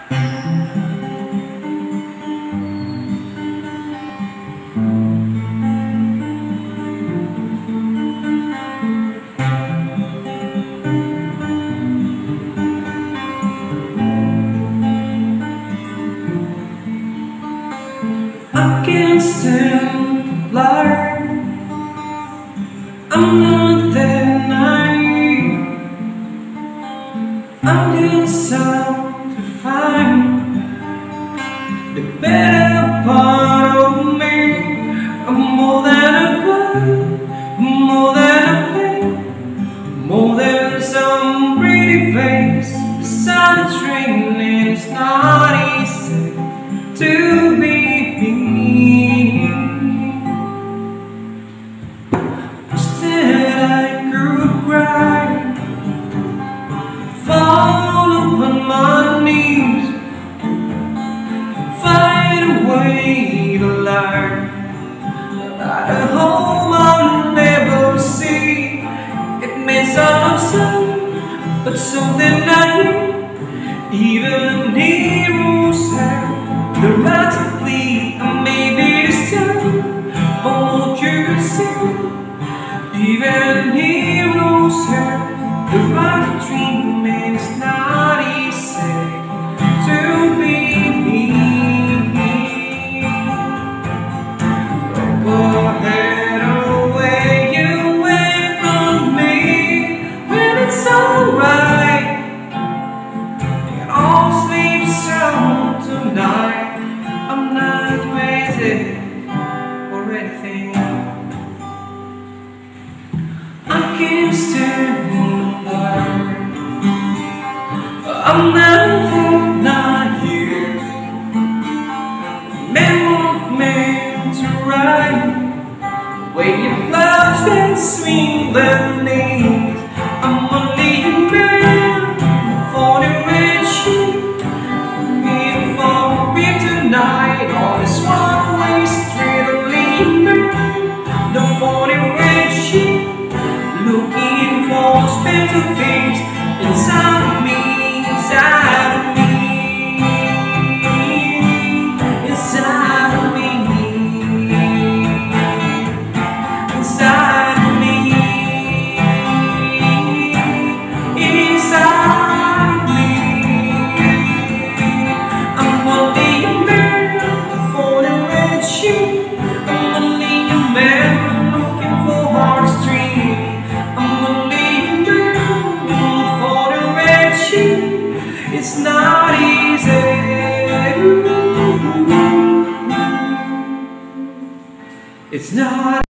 I can't stand to fly. I'm not that naive. I'm just out to find the better part of me. I'm more than a bird, more than a plane, more than some pretty face beside a train. And it's not easy to be me. Instead I could cry, fall upon my knees, find a way to learn about a home I'll never see. It may sound absurd, but something I knew. Even heroes have the right to plead, and maybe disturb on what you could see. Even heroes have the right to dream, and it's not easy to be me. Go ahead away, you wait on me when it's alright. All sleep sound tonight. I'm not crazy or anything. I can't stand the fire. I'm nothing, not here. Meant to ride. When your clouds can swing their knees. I'm only a man for the tonight on this one-way street of Lima, the 40-red sheep, looking for special things inside of me, inside of me, inside of me, inside of me, inside. I'm only a man looking for heartstrings. I'm only a man for the red sheep. It's not easy. It's not